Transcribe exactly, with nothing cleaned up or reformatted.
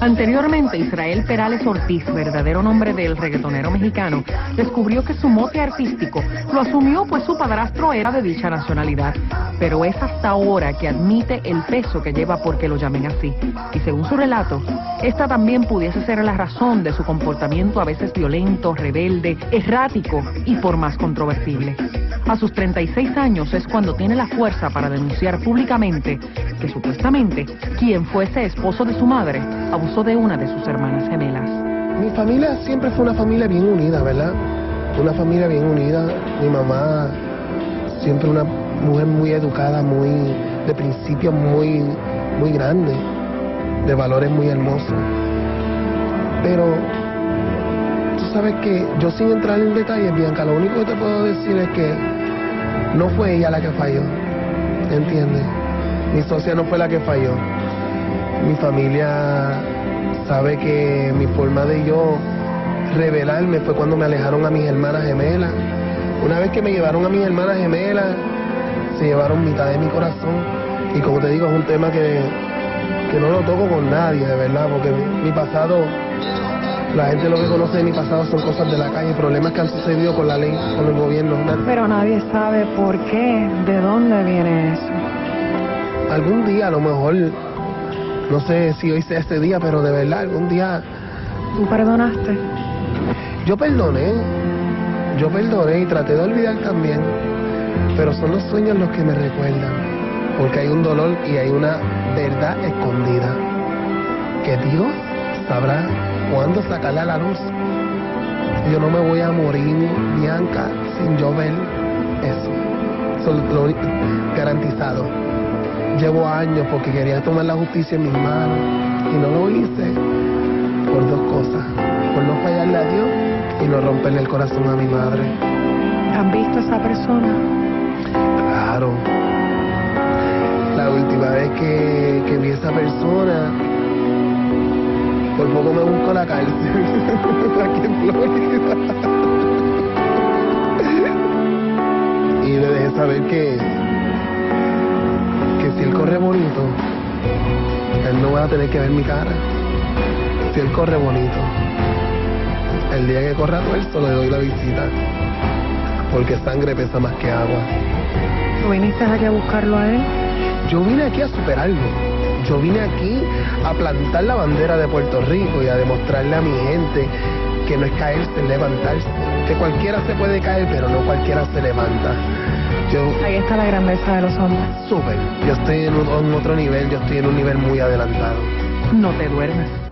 Anteriormente, Israel Perales Ortiz, verdadero nombre del reggaetonero mexicano, descubrió que su mote artístico lo asumió pues su padrastro era de dicha nacionalidad. Pero es hasta ahora que admite el peso que lleva porque lo llamen así. Y según su relato, esta también pudiese ser la razón de su comportamiento a veces violento, rebelde, errático y por más controvertible. A sus treinta y seis años es cuando tiene la fuerza para denunciar públicamente que supuestamente quien fuese esposo de su madre abusó de una de sus hermanas gemelas. Mi familia siempre fue una familia bien unida, ¿verdad? Una familia bien unida. Mi mamá siempre una mujer muy educada, muy de principios muy, muy grande, de valores muy hermosos. Pero tú sabes que yo, sin entrar en detalles, Bianca, lo único que te puedo decir es que no fue ella la que falló, ¿entiendes? Mi socia no fue la que falló. Mi familia sabe que mi forma de yo rebelarme fue cuando me alejaron a mis hermanas gemelas. Una vez que me llevaron a mis hermanas gemelas, se llevaron mitad de mi corazón. Y como te digo, es un tema que, que no lo toco con nadie, de verdad, porque mi, mi pasado, la gente lo que conoce de mi pasado son cosas de la calle, problemas que han sucedido con la ley, con el gobierno. Pero nadie sabe por qué, de dónde viene eso. Algún día, a lo mejor, no sé si hoy sea este día, pero de verdad, algún día... ¿Tú perdonaste? Yo perdoné, yo perdoné y traté de olvidar también, pero son los sueños los que me recuerdan, porque hay un dolor y hay una verdad escondida, que Dios sabrá cuándo sacarla a la luz. Yo no me voy a morir, Bianca, sin yo ver eso, eso es lo garantizado. Llevo años porque quería tomar la justicia en mis manos y no lo hice por dos cosas, por no fallarle a Dios y no romperle el corazón a mi madre. ¿Han visto a esa persona? Claro. La última vez que, que vi a esa persona, por poco me busco la cárcel, aquí en Florida. Y le dejé saber que, que si él corre bonito, él no va a tener que ver mi cara. Si él corre bonito, el día que corra tuerto le doy la visita, porque sangre pesa más que agua. ¿Tú viniste aquí a buscarlo a él? Yo vine aquí a superarlo. Yo vine aquí a plantar la bandera de Puerto Rico y a demostrarle a mi gente que no es caerse, es levantarse. Que cualquiera se puede caer, pero no cualquiera se levanta. Yo, Ahí está la grandeza de los hombres. Súper. Yo estoy en, un, en otro nivel, yo estoy en un nivel muy adelantado. No te duermas.